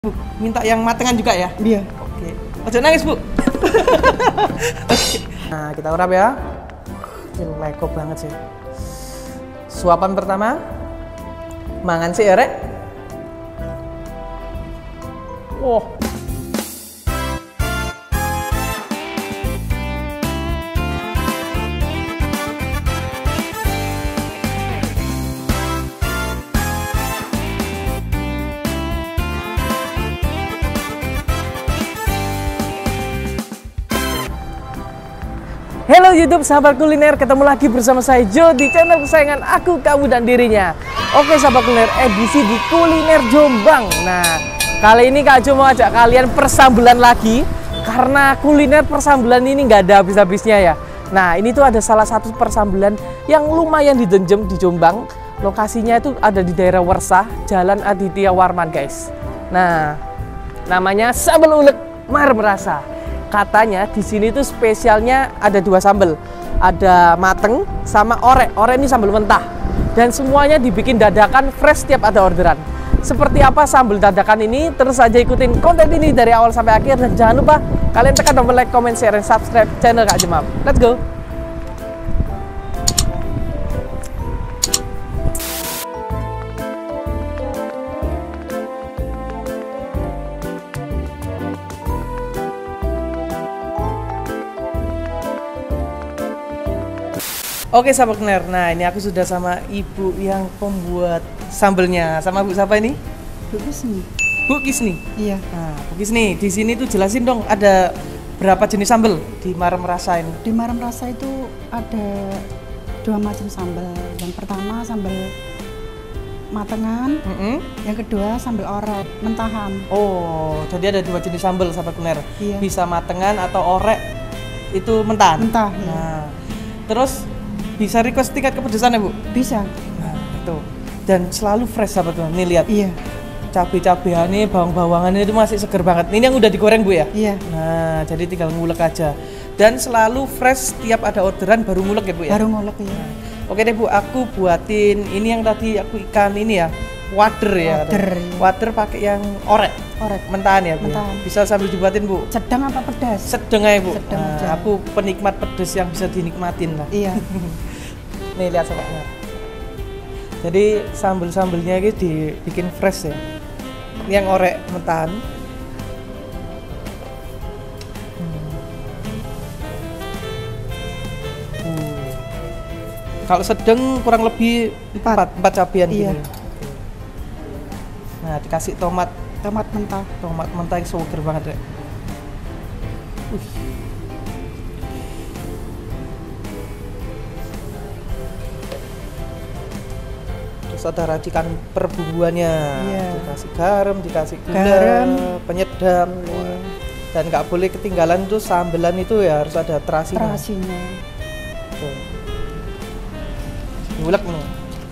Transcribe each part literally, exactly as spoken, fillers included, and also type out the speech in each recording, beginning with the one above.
Bu, minta yang matengan juga ya? Iya. Oke. Ojo nangis, Bu. Oke. Nah, kita urap ya. Ini leko banget sih. Suapan pertama. Mangan sih ya, Rek. Wow. Halo YouTube sahabat kuliner, ketemu lagi bersama saya Jo di channel kesayangan aku, kamu, dan dirinya. Oke sahabat kuliner, edisi di Kuliner Jombang. Nah, kali ini Kak Jo mau ajak kalian persambelan lagi, karena kuliner persambelan ini nggak ada habis-habisnya ya. Nah, ini tuh ada salah satu persambelan yang lumayan didenjem di Jombang. Lokasinya itu ada di daerah Wersah, Jalan Aditya Warman guys. Nah, namanya sambal ulek mar merasa. Katanya di sini tuh spesialnya ada dua sambal, ada mateng sama orek. Orek ini sambal mentah, dan semuanya dibikin dadakan fresh setiap ada orderan. Seperti apa sambal dadakan ini? Terus aja ikutin konten ini dari awal sampai akhir, dan jangan lupa kalian tekan tombol like, comment, share, dan subscribe channel Kak Jemam. Let's go. Oke sahabat kuliner, nah ini aku sudah sama ibu yang pembuat sambelnya. Sama Bu siapa ini? Bu Kisni. Bu Kisni? Iya. Nah, Bu Kisni, di sini tuh jelasin dong ada berapa jenis sambel di Marem Rasa ini? Di Marem Rasa itu ada dua macam sambal. Yang pertama sambal matengan, Mm-hmm. yang kedua sambal orek mentahan. Oh, jadi ada dua jenis sambel sahabat kuliner. Iya. Bisa matengan atau orek itu mentahan? Mentah. Nah, Ya. terus bisa request tingkat kepedesan ya Bu? Bisa. Nah, itu. Dan selalu fresh sahabat kuliner. Nih lihat. Iya. Cabai-cabeannya, bawang-bawangannya itu masih seger banget. Ini yang udah digoreng Bu ya? Iya. Nah, jadi tinggal ngulek aja. Dan selalu fresh setiap ada orderan baru ngulek ya Bu ya? Baru ngolek ya. Oke deh Bu, aku buatin ini yang tadi aku ikan ini ya. Wader ya. Wader, iya. Wader pakai yang orek. Orek. Mentahan ya Bu? ya? Mentahan. Bisa sambil dibuatin Bu? Sedang apa pedas? Sedeng aja Bu. Sedang Nah, aja. aku penikmat pedes yang bisa dinikmatin lah. Iya. Nih lihat sobatnya. Jadi sambel-sambelnya ini dibikin fresh ya. Ini yang orek mentahan. Hmm. Uh. Kalau sedang kurang lebih Empat. empat, empat cabean Iya. gini. Nah dikasih tomat, Tomat mentah. tomat mentah yang seger banget ya. Uh. Terus ada racikan perbumbuannya, Iya. dikasih garam, dikasih gula, Garam. penyedap, Iya. dan nggak boleh ketinggalan tuh sambelan itu ya harus ada terasinya. Terasinya. Tuh. Ngulek nih.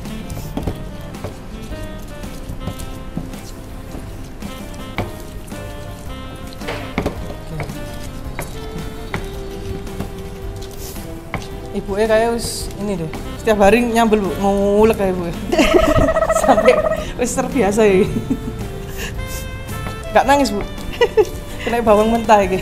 Ibu e kayak wis ini deh, setiap hari nyambel Bu, ngulek kayak Bu. Sampai wis terbiasa ya. Gak nangis Bu. Kena bawang mentah iki.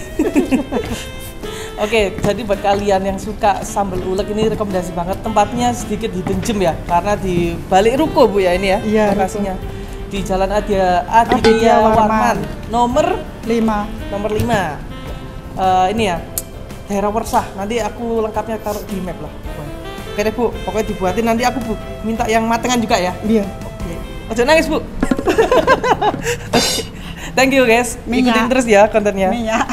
Oke, jadi buat kalian yang suka sambal ulek ini rekomendasi banget. Tempatnya sedikit hidden ya, karena di balik ruko Bu ya ini ya, Iya, lokasinya. Di Jalan Aditya Aditya Aditya Warman, Warman. nomor Lima. nomor lima. Eh, ini ya, daerah Wersah. Nanti aku lengkapnya taruh di map lah. Oke deh Bu, pokoknya dibuatin, nanti aku Bu minta yang matengan juga ya. Iya. Oke. Ojo nangis Bu. Oke. Thank you guys. Minyak. Ikutin terus ya kontennya. Minyak.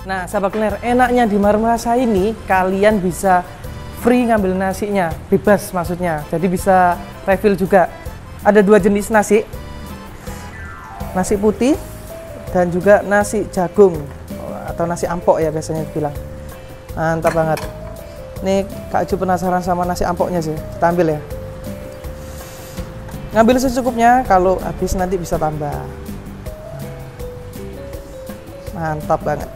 Nah, sahabat kuliner, enaknya di Marem Rasa ini kalian bisa free ngambil nasinya, bebas maksudnya. Jadi bisa refill juga. Ada dua jenis nasi. Nasi putih dan juga nasi jagung atau nasi ampok ya biasanya dibilang. Mantap banget. Nih Kak Ju penasaran sama nasi ampoknya sih. Kita ambil ya. Ngambil secukupnya, kalau habis nanti bisa tambah. Mantap banget.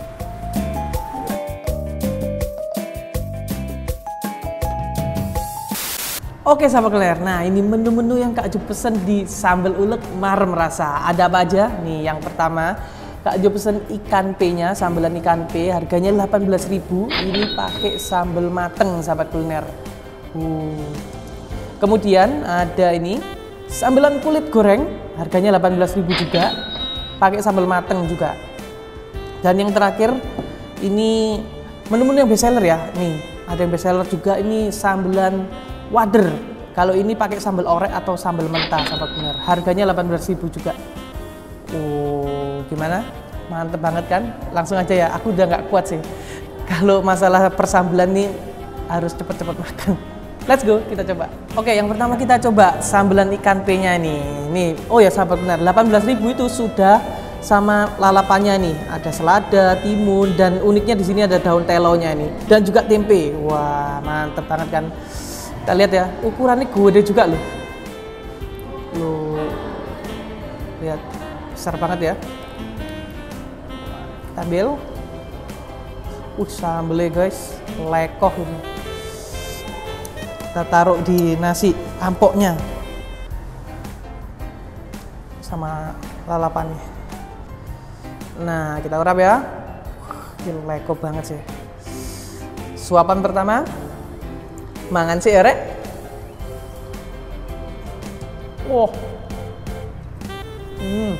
Oke sahabat kuliner, nah ini menu-menu yang Kak Ju pesen di sambal ulek Marem Rasa. Ada apa aja? Nih yang pertama Kak Ju pesen ikan P-nya, sambalan ikan P, harganya delapan belas ribu. Ini pakai sambal mateng sahabat kuliner. Uh. Kemudian ada ini sambalan kulit goreng, harganya delapan belas ribu juga, pakai sambal mateng juga. Dan yang terakhir ini menu-menu yang best seller ya. Nih ada yang best seller juga, ini sambalan wader. Kalau ini pakai sambal orek atau sambal mentah sahabat kuliner. Harganya delapan belas ribu juga. Oh, gimana? Mantep banget kan? Langsung aja ya. Aku udah nggak kuat sih. Kalau masalah persambelan nih harus cepet-cepet makan. Let's go, kita coba. Oke, yang pertama kita coba sambalan ikan P-nya nih. Nih, oh ya sahabat kuliner, delapan belas ribu itu sudah sama lalapannya nih. Ada selada, timun, dan uniknya di sini ada daun telonya nih. Dan juga tempe. Wah, mantep banget kan? Kita lihat ya, ukurannya gede juga loh. Loh, lihat, besar banget ya. Kita ambil. Uh, sambelnya guys, lekoh ini. Kita taruh di nasi ampoknya sama lalapannya. Nah, kita urap ya. Ini lekoh banget sih. Suapan pertama. Mangan sih erek. Wow. Hmm.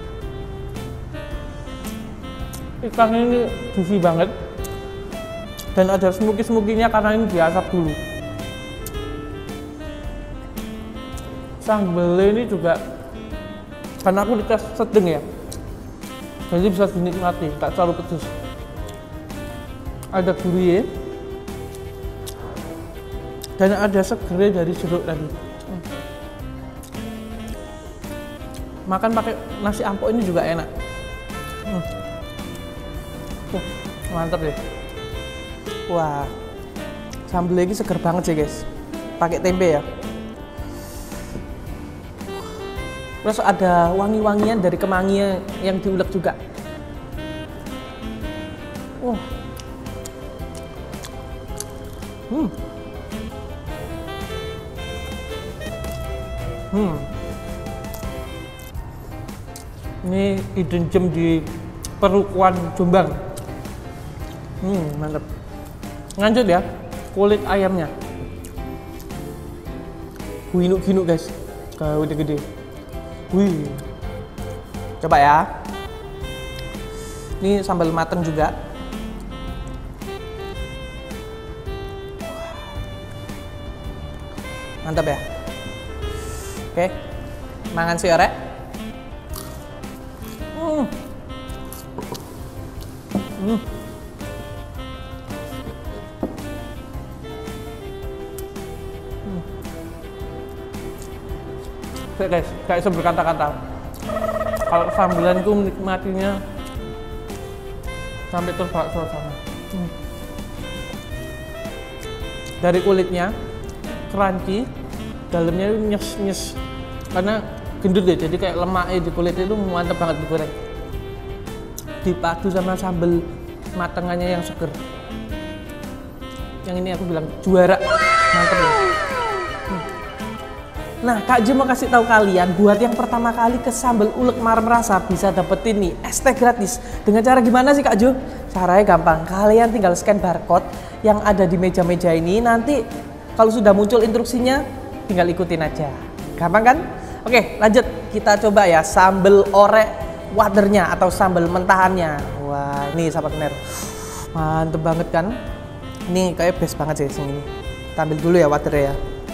Ikan ini juicy banget. Dan ada smoky-smokinya karena ini diasap dulu. Sambelnya ini juga karena aku dikasih sedang ya. Jadi bisa dinikmati, tak terlalu pedas. Ada gurih. Dan ada segernya dari jeruk tadi. Hmm. Makan pakai nasi ampok ini juga enak. Hmm. Uh, mantap deh. Wah, sambal lagi seger banget sih guys. Pakai tempe ya. Terus ada wangi-wangian dari kemangi yang diulek juga. Uh. Hmm. Hmm. Ini hidden gem di Perukuan Jombang. Hmm, mantap. Lanjut ya, kulit ayamnya. Ginuk-ginuk guys, gede-gede. Wih. Coba ya. Ini sambal mateng juga. Mantap ya. Oke, mangan sih orek. Hmm. Hmm. Hmm. Oke guys, gak bisa berkata-kata. Kalau sambilan itu menikmatinya sampai terbak suasana. Hmm. Dari kulitnya crunchy, dalamnya itu nyes-nyes. Karena gendut deh, jadi kayak lemaknya di kulit itu mantap banget digoreng. Dipadu sama sambal matengannya yang seger. Yang ini aku bilang juara, mantap ya. Hmm. Nah, Kak Ju mau kasih tahu kalian, buat yang pertama kali ke sambal ulek Marem Rasa bisa dapetin nih es teh gratis. Dengan cara gimana sih Kak Ju? Caranya gampang, kalian tinggal scan barcode yang ada di meja-meja ini. Nanti kalau sudah muncul instruksinya, tinggal ikutin aja. Gampang kan? Oke, lanjut. Kita coba ya sambal orek wadernya atau sambal mentahannya. Wah, ini sahabat kuliner. Mantep banget kan? Ini kayak best banget sih sini. Kita ambil dulu ya wadernya ya.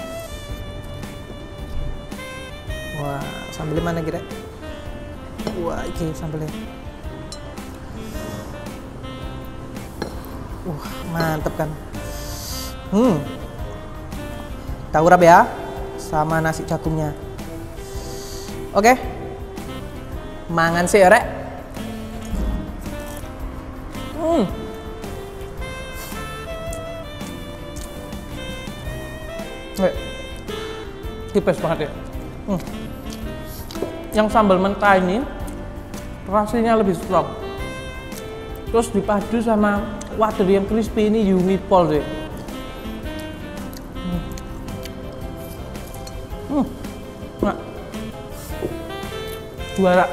Wah, sambalnya mana kira? Wah, ini sambalnya. Wah, mantep kan. Hmm. Kita urap ya sama nasi jagungnya. Oke. Mangan sih, rek. Hmm. Wait. Tipes banget ya. Hmm. Yang sambal mentah ini rasanya lebih strong. Terus dipadu sama wader yang crispy ini Yumi Pol deh. Hmm. Hmm. Nah. Juara.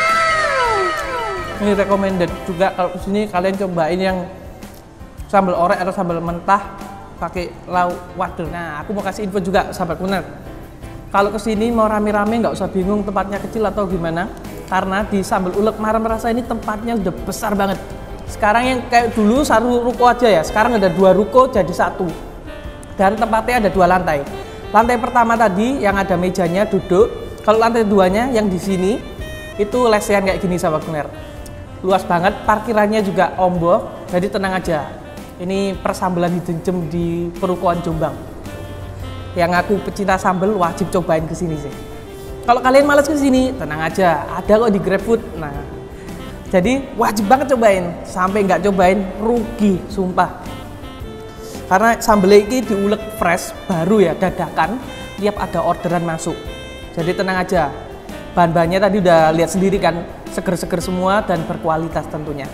Ini recommended juga kalau kesini kalian cobain yang sambal orek atau sambal mentah pakai lauk wader. Nah, aku mau kasih info juga sahabat kuliner. Kalau kesini mau rame-rame nggak usah bingung tempatnya kecil atau gimana, karena di sambal ulek Marem Rasa ini tempatnya udah besar banget. Sekarang yang kayak dulu satu ruko aja ya, sekarang ada dua ruko jadi satu. Dan tempatnya ada dua lantai. Lantai pertama tadi yang ada mejanya duduk. Kalau lantai duanya yang di sini itu lesehan kayak gini sahabat kuliner. Luas banget, parkirannya juga ombo, jadi tenang aja. Ini persambelan hidden gem di Perukoan Jombang. Yang aku pecinta sambal wajib cobain ke sini sih. Kalau kalian males ke sini, tenang aja, ada kok di GrabFood. Nah, jadi wajib banget cobain. Sampai nggak cobain rugi, sumpah. Karena sambal ini diulek fresh, baru ya, dadakan. Tiap ada orderan masuk. Jadi tenang aja. Bahan-bahannya tadi udah lihat sendiri kan, seger-seger semua dan berkualitas tentunya.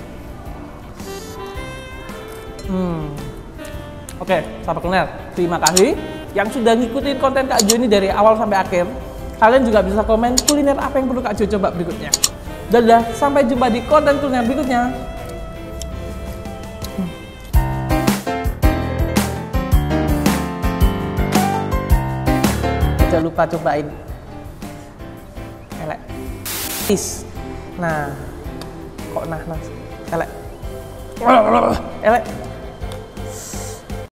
Hmm. Oke, sahabat kuliner, terima kasih yang sudah ngikutin konten Kak Jo ini dari awal sampai akhir. Kalian juga bisa komen kuliner apa yang perlu Kak Jo coba berikutnya. Dadah, sampai jumpa di konten kuliner berikutnya. Hmm. Jangan lupa cobain elek. Tis. Nah, kok nah nah elek. Elek.